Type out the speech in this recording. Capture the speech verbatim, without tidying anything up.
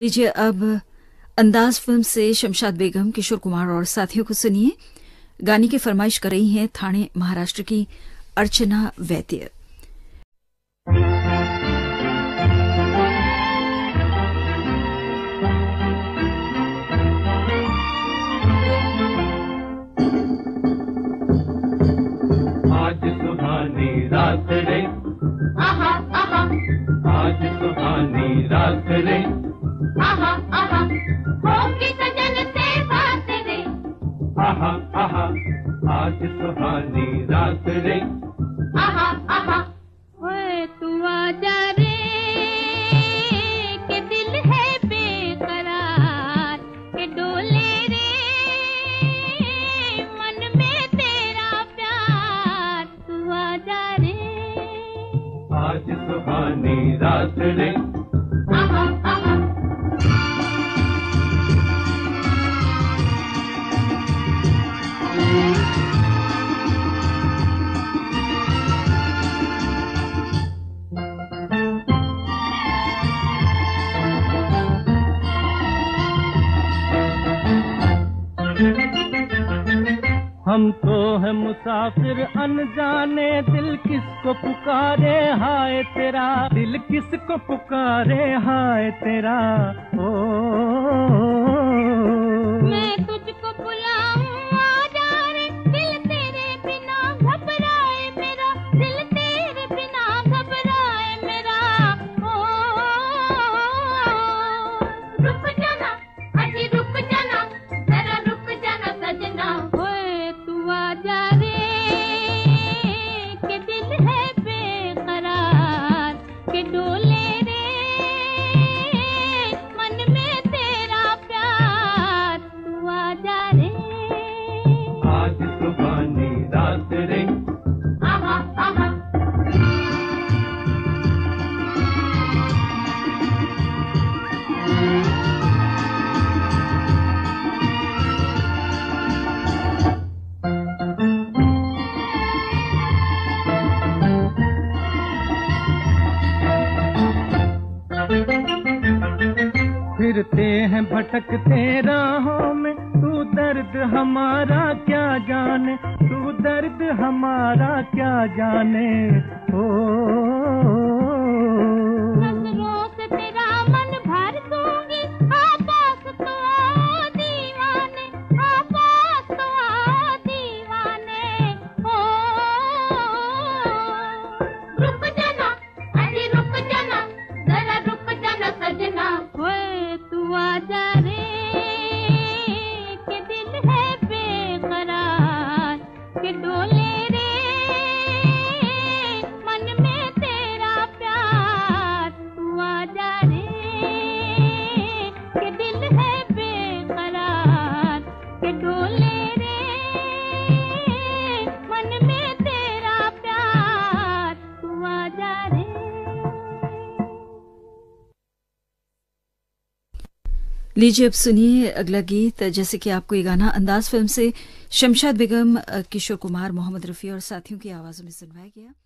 लीजिए अब अंदाज फिल्म से शमशाद बेगम, किशोर कुमार और साथियों को सुनिए। गाने की फरमाइश कर रही हैं ठाणे महाराष्ट्र की अर्चना वैद्य। आज सुहानी रात रे, आहा आहा, आज सुहानी रात रे, आहा आहा, होगी सजन से बात रे, आहा आहा, आज सुहानी रात रे, आहा आहा, ओए तू आजा रे के दिल है बेकरार के डोले रे मन में तेरा प्यार, तू आजा रे, आज सुहानी रात रे, आहा आहा, हम तो है मुसाफिर अनजाने, दिल किसको पुकारे हाय तेरा, दिल किसको पुकारे हाय तेरा, ओ मैं तुझको बुलाऊं आजा रे, दिल तेरे बिना घबराए मेरा, दिल तेरे बिना घबराए मेरा, ओ रुक जाना, अजी रुक जाना, जरा रुक जाना सजना, ओए तू आजा रे के दिल है बेकरार के डोले रे मन में तेरा प्यार, तू आजा रे, आज सुहानी रात रे, आहा आहा, फिरते हैं भटकते राहों में, तू दर्द हमारा क्या जाने, तू दर्द हमारा क्या जाने, ओ नजरों से तेरा मन भर दूंगी, आपास तो आओ दीवाने, आपास तो आओ दीवाने, ओ रुक जाना, अजी रुक जाना, जरा रुक जाना सजना, ओए तू आजा रे के दिल है बेकरार के डोले रे मन में तेरा प्यार, तू आजा रे के दिल है बेकरार के डोले रे मन में तेरा प्यार, तू आजा रे। लीजिए अब सुनिए अगला गीत। जैसे कि आपको ये गाना अंदाज फिल्म से शमशाद बेगम, किशोर कुमार, मोहम्मद रफी और साथियों की आवाजों में सुनवाया गया।